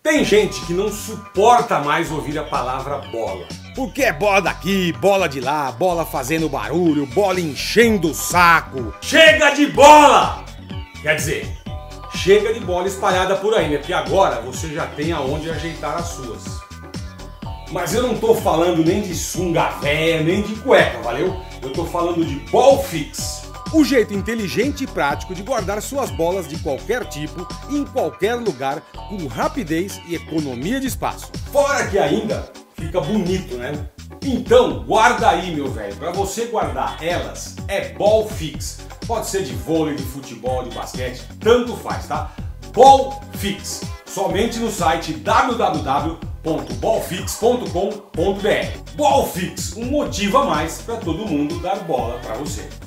Tem gente que não suporta mais ouvir a palavra bola. Porque é bola daqui, bola de lá, bola fazendo barulho, bola enchendo o saco. Chega de bola! Quer dizer, chega de bola espalhada por aí, né? Porque agora você já tem aonde ajeitar as suas. Mas eu não tô falando nem de sunga véia, nem de cueca, valeu? Eu tô falando de ball fix. O jeito inteligente e prático de guardar suas bolas de qualquer tipo, em qualquer lugar, com rapidez e economia de espaço. Fora que ainda fica bonito, né? Então, guarda aí, meu velho. Para você guardar elas, é ball fix. Pode ser de vôlei, de futebol, de basquete, tanto faz, tá? Ball fix. Somente no site www.ballfix.com.br. Ball fix, um motivo a mais para todo mundo dar bola para você.